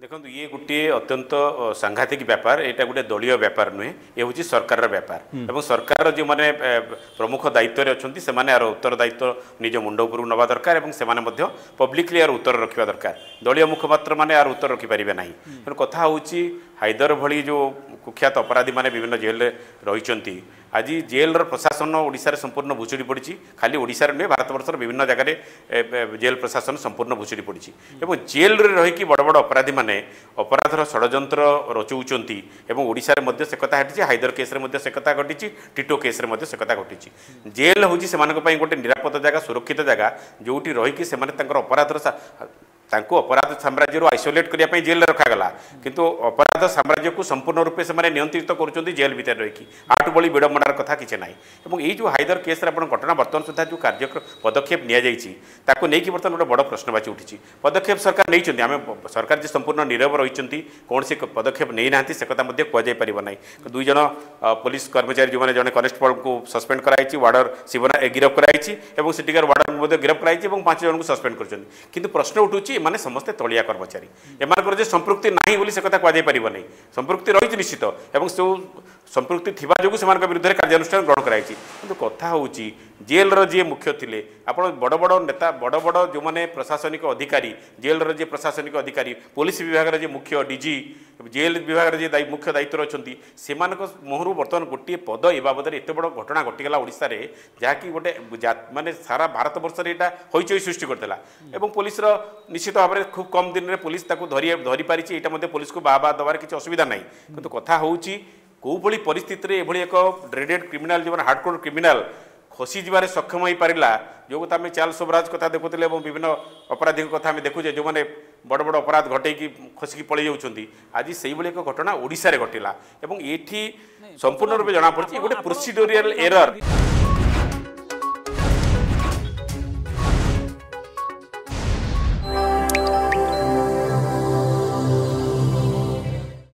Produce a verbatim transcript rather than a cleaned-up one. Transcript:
देखो ये गोटे अत्यंत सांघातिक व्यापार यहाँ गोटे दलीय व्यापार नुहे ये हूँ सरकार व्यापार और सरकार जो मैंने प्रमुख दायित्व अच्छा से यार उत्तर दायित्व निज मुंड उपरू नवा दरकार और से पब्लिकली यार उत्तर रखा दरकार दलीय मुखपात्र मैंने यार उत्तर रखिपारे ना तेणु कथा हूँ हाइदर भली जो कुख्यात अपराधी मैंने विभिन्न जेल रही आज जेल प्रशासन ओडिशा संपूर्ण भुचुड़ी पड़ी खाली ओडिशा नुहे भारत वर्षर विभिन्न जगह जेल प्रशासन संपूर्ण भुचुड़ी पड़ी और जेल रही बड़ बड़ अपराधी मैंने अपराधर षड्यंत्र रचुंट और ओडिशा से कथा घटी हाइदर केस से कथा घटी टिटो केस से कथा घटी जेल हूँ से गोटे निरापद जगह सुरक्षित जगह जो रहीकि से अपराधर तांको अपराध साम्राज्य आइसोलेट करने जेल रखागला किंतु अपराध साम्राज्य को संपूर्ण रूपे से नियंत्रित कर जेल भितर रही आठ बड़ी विडंबनार कथा किसी ना और ये जो हाइदर केस घटना बर्तमान सुधा जो कार्यक्रम पदक्षेप निको नहीं बर्तमान गोटे बड़ प्रश्नवाची उठी पदक्षेप सरकार नहीं आम सरकार जो संपूर्ण नीरव रही कौन से पदक्षेप नहीं ना से कथा कहुपर ना दुई जन पुलिस कर्मचारी जो जन कनेस्टेबल को सस्पेंड कराई वार्डर शिवना गिरफ कराई और सेटिकार वार्डर गिरफ कराई और पांच जन को सस्पेंड कर प्रश्न उठूँ माने समस्ते तलिया कर्मचारी एमानकर जे संपृक्ति नाही बोली से कथा कहुई पार नहीं संपृक्ति रही निश्चित और जो संपृक्ति थिबा जोगु सेमानक विरुद्ध कार्यानुष्ठान ग्रहण कराई किंतु कथा होची जेल जी मुख्य थिले आपण बड़ बड़ नेता बड़ बड़ जो माने प्रशासनिक अधिकारी जेल जी प्रशासनिक अधिकारी पुलिस विभाग जे मुख्य डीजी जेल विभाग जे दायी मुख्य दायित्व अच्छी से मुहर बर्तमान गोटे पद ए बाबद एत बड़ घटना घटीगला ओडिशा रे जहाँकि गोटे माने सारा भारत वर्ष यहाँ हईचई सृष्टि करदेला एवं पुलिस निश्चित भाव में खूब कम दिन में पुलिस धरी धरी पारी यहाँ पुलिस को बाह बाह दबार किसी असुविधा ना किंतु कथा होची कौ भली परिस्थिति एभली एक ड्रेडेड क्रिमिनाल जो हार्डकोर क्रिमिनाल खसी जबार सक्षम हो पारा जो आम चार्ल्स सोबराज कथा देखुले और विभिन्न अपराधी कथा आम देखुचे जो मैंने बड़ बड़ अपराध घटेकी खसिकी पलि जाऊँगी आज से एक घटना ओडिशा रे घटिला और ये संपूर्ण रूप जना पड़ी गोटे प्रोसीड्यूरियल एरर।